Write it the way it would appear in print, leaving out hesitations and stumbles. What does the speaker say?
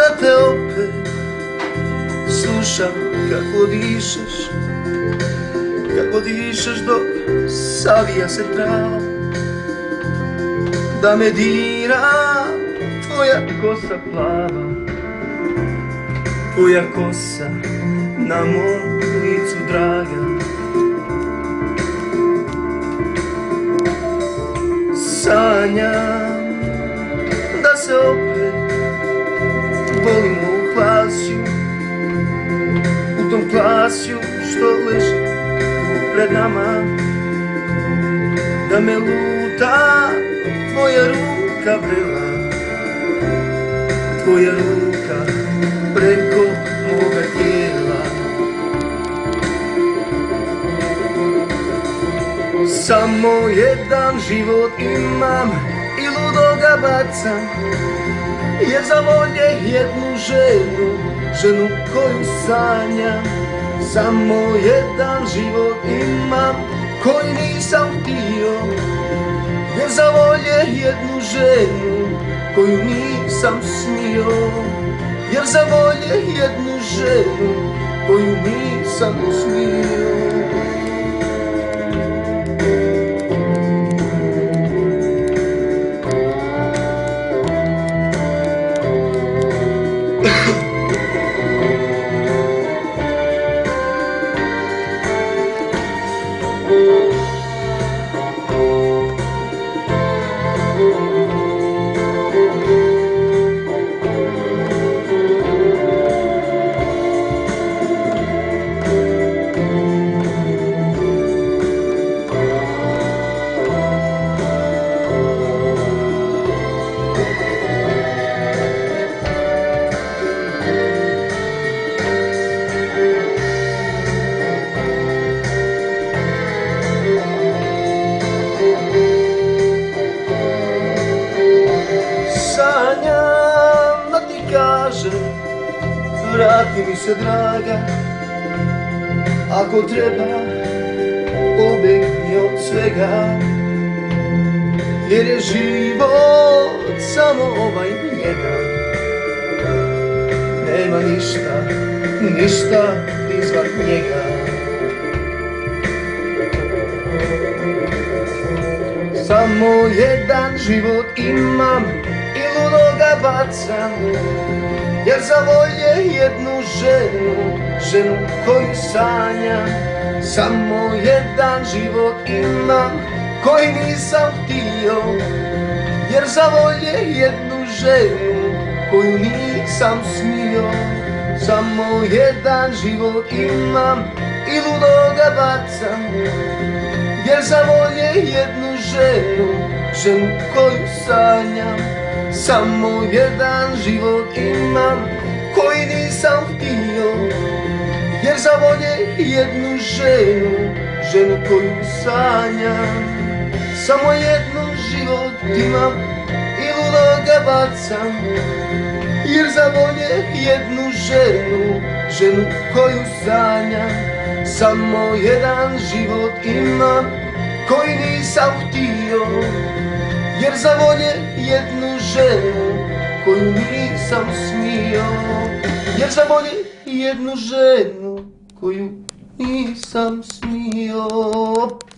da te opet slušam kako dišeš dok savija se trava, da me dira tvoja kosa plava, tvoja kosa na mom licu draga. Sanjam da se opet volimo u klasju, u tom klasju što leži pred nama, da me luta tvoja ruka vrela, tvoja ruka preko moga tijela. Samo jedan život imam i ludo ga bacam, jer za volje jednu ženu koju sanjam. Samo jedan život imam koji nisam htio, jer za volje jednu ženu koju nisam smio, jer za volje jednu ženu koju nisam smio. Sanjam da ti kažem, vrati mi se draga, ako treba pobegni od svega, jer je život samo ovaj jedan. Nema ništa izvan njega. Samo jedan život imam i ludo ga bacam, jer za volje jednu ženu koju sanjam. Samo jedan život imam koji nisam htio, jer za volje jednu ženu koju nisam smio. Samo jedan život imam i ludo ga bacam, jer za volje jednu ženu koju sanjam. Samo jedan život imam koji nisam htio, jer za volje jednu ženu koju sanjam. Samo jednu život imam i ludo ga bacam, jer za volje jednu ženu koju sanjam. Samo jedan život imam koji nisam htio, jer za volje jednu ženu koju nisam smio, jer za volje jednu ženu koju nisam smio.